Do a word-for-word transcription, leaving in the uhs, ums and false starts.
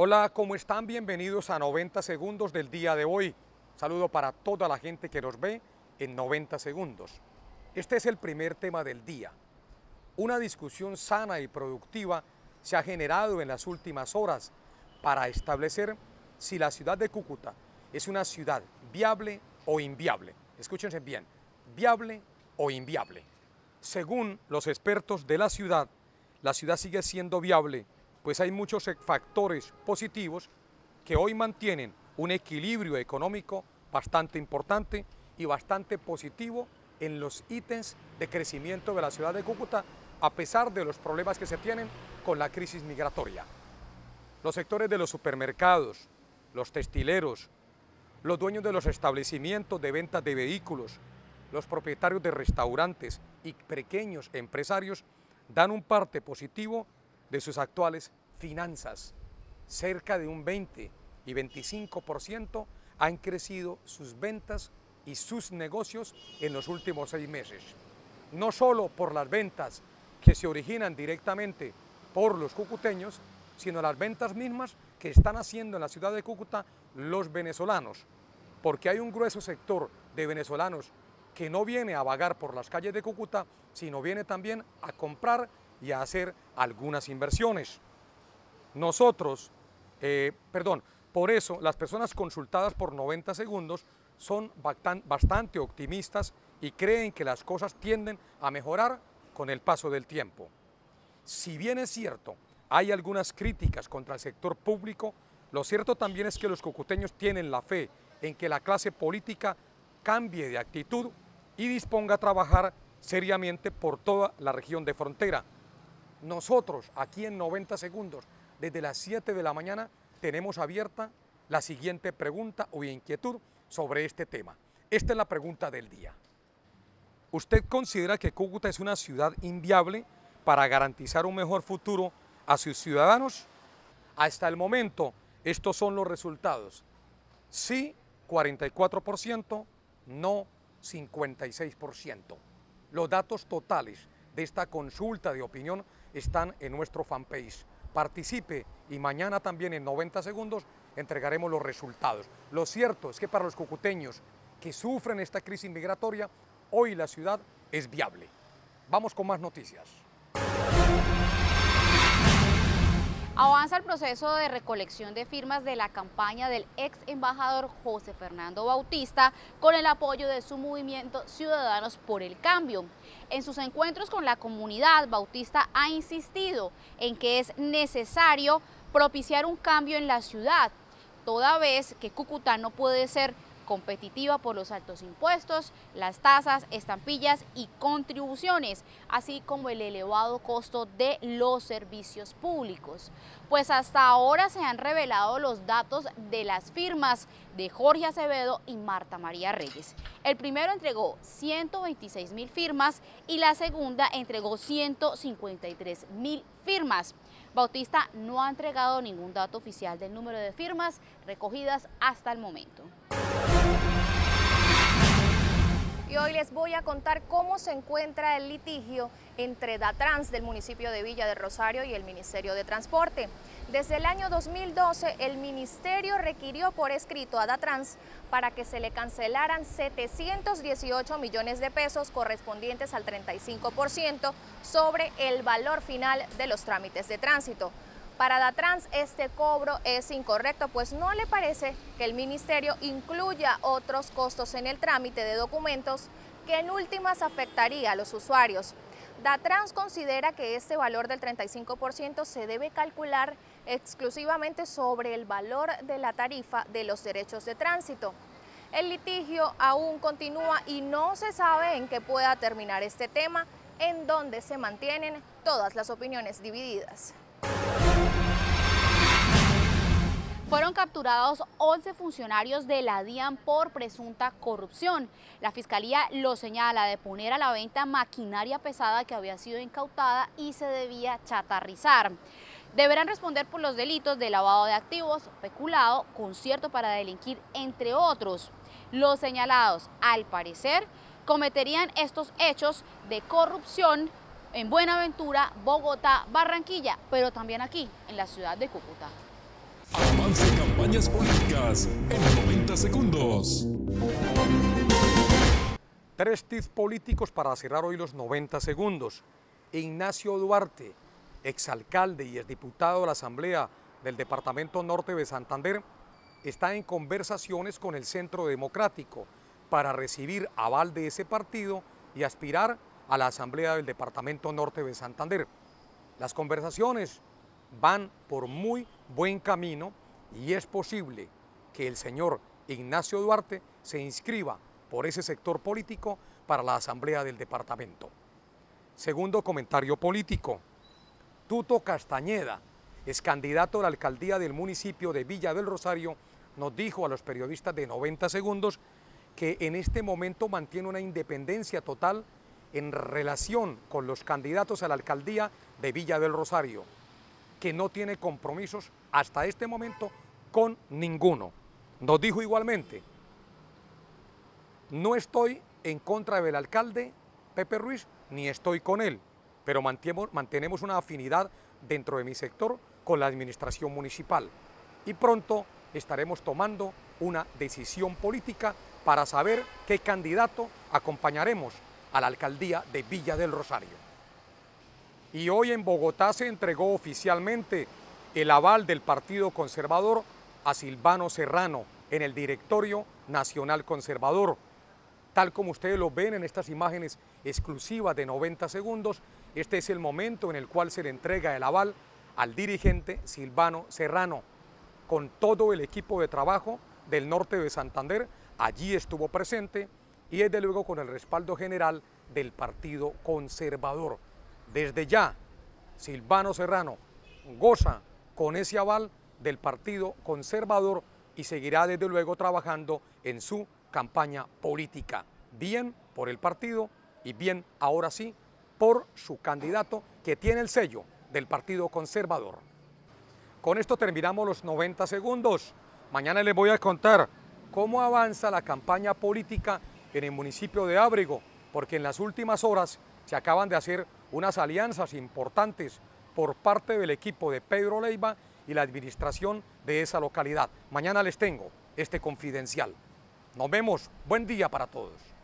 Hola, ¿cómo están? Bienvenidos a noventa segundos del día de hoy. Saludo para toda la gente que nos ve en noventa segundos. Este es el primer tema del día. Una discusión sana y productiva se ha generado en las últimas horas para establecer si la ciudad de Cúcuta es una ciudad viable o inviable. Escúchense bien, viable o inviable. Según los expertos de la ciudad, la ciudad sigue siendo viable, pues hay muchos factores positivos que hoy mantienen un equilibrio económico bastante importante y bastante positivo en los ítems de crecimiento de la ciudad de Cúcuta, a pesar de los problemas que se tienen con la crisis migratoria. Los sectores de los supermercados, los textileros, los dueños de los establecimientos de venta de vehículos, los propietarios de restaurantes y pequeños empresarios dan un parte positivo de sus actuales finanzas. Cerca de un veinte y veinticinco por ciento han crecido sus ventas y sus negocios en los últimos seis meses. No solo por las ventas que se originan directamente por los cucuteños, sino las ventas mismas que están haciendo en la ciudad de Cúcuta los venezolanos, porque hay un grueso sector de venezolanos que no viene a vagar por las calles de Cúcuta, sino viene también a comprar y a hacer algunas inversiones. Nosotros, eh, perdón, por eso las personas consultadas por noventa segundos son bastante optimistas y creen que las cosas tienden a mejorar con el paso del tiempo. Si bien es cierto, hay algunas críticas contra el sector público, lo cierto también es que los cucuteños tienen la fe en que la clase política cambie de actitud y disponga a trabajar seriamente por toda la región de frontera. Nosotros, aquí en noventa segundos, desde las siete de la mañana, tenemos abierta la siguiente pregunta o inquietud sobre este tema. Esta es la pregunta del día. ¿Usted considera que Cúcuta es una ciudad inviable para garantizar un mejor futuro a sus ciudadanos? Hasta el momento, estos son los resultados. Sí, cuarenta y cuatro por ciento, no, cincuenta y seis por ciento. Los datos totales de esta consulta de opinión están en nuestro fanpage. Participe y mañana también en noventa segundos entregaremos los resultados. Lo cierto es que para los cucuteños que sufren esta crisis migratoria, hoy la ciudad es viable. Vamos con más noticias. Avanza el proceso de recolección de firmas de la campaña del ex embajador José Fernando Bautista con el apoyo de su movimiento Ciudadanos por el Cambio. En sus encuentros con la comunidad, Bautista ha insistido en que es necesario propiciar un cambio en la ciudad, toda vez que Cúcuta no puede ser competitiva por los altos impuestos, las tasas, estampillas y contribuciones, así como el elevado costo de los servicios públicos. Pues hasta ahora se han revelado los datos de las firmas de Jorge Acevedo y Marta María Reyes. El primero entregó ciento veintiséis mil firmas y la segunda entregó ciento cincuenta y tres mil firmas. Bautista no ha entregado ningún dato oficial del número de firmas recogidas hasta el momento. Y hoy les voy a contar cómo se encuentra el litigio entre DATRANS del municipio de Villa de Rosario y el Ministerio de Transporte. Desde el año dos mil doce, el ministerio requirió por escrito a DATRANS para que se le cancelaran setecientos dieciocho millones de pesos correspondientes al treinta y cinco por ciento sobre el valor final de los trámites de tránsito. Para DATRANS este cobro es incorrecto, pues no le parece que el ministerio incluya otros costos en el trámite de documentos que en últimas afectaría a los usuarios. DATRANS considera que este valor del treinta y cinco por ciento se debe calcular exclusivamente sobre el valor de la tarifa de los derechos de tránsito. El litigio aún continúa y no se sabe en qué pueda terminar este tema, en donde se mantienen todas las opiniones divididas. Fueron capturados once funcionarios de la DIAN por presunta corrupción. La Fiscalía los señala de poner a la venta maquinaria pesada que había sido incautada y se debía chatarrizar. Deberán responder por los delitos de lavado de activos, peculado, concierto para delinquir, entre otros. Los señalados, al parecer, cometerían estos hechos de corrupción en Buenaventura, Bogotá, Barranquilla, pero también aquí, en la ciudad de Cúcuta. Avance Campañas Políticas en noventa segundos. Tres tips políticos para cerrar hoy los noventa segundos. Ignacio Duarte, exalcalde y exdiputado de la Asamblea del Departamento Norte de Santander, está en conversaciones con el Centro Democrático para recibir aval de ese partido y aspirar a la Asamblea del Departamento Norte de Santander. Las conversaciones van por muy buen camino y es posible que el señor Ignacio Duarte se inscriba por ese sector político para la Asamblea del Departamento. Segundo comentario político. Tuto Castañeda, ex candidato a la alcaldía del municipio de Villa del Rosario, nos dijo a los periodistas de noventa segundos que en este momento mantiene una independencia total en relación con los candidatos a la alcaldía de Villa del Rosario, que no tiene compromisos hasta este momento con ninguno. Nos dijo igualmente: no estoy en contra del alcalde Pepe Ruiz, ni estoy con él, pero mantenemos una afinidad dentro de mi sector con la administración municipal y pronto estaremos tomando una decisión política para saber qué candidato acompañaremos a la alcaldía de Villa del Rosario. Y hoy en Bogotá se entregó oficialmente el aval del Partido Conservador a Silvano Serrano en el Directorio Nacional Conservador. Tal como ustedes lo ven en estas imágenes exclusivas de noventa segundos, este es el momento en el cual se le entrega el aval al dirigente Silvano Serrano, con todo el equipo de trabajo del norte de Santander. Allí estuvo presente y desde luego con el respaldo general del Partido Conservador. Desde ya, Silvano Serrano goza con ese aval del Partido Conservador y seguirá desde luego trabajando en su campaña política, bien por el partido y bien ahora sí por su candidato que tiene el sello del Partido Conservador. Con esto terminamos los noventa segundos. Mañana les voy a contar cómo avanza la campaña política en el municipio de Ábrego, porque en las últimas horas se acaban de hacer unas alianzas importantes por parte del equipo de Pedro Leiva y la administración de esa localidad. Mañana les tengo este confidencial. Nos vemos, buen día para todos.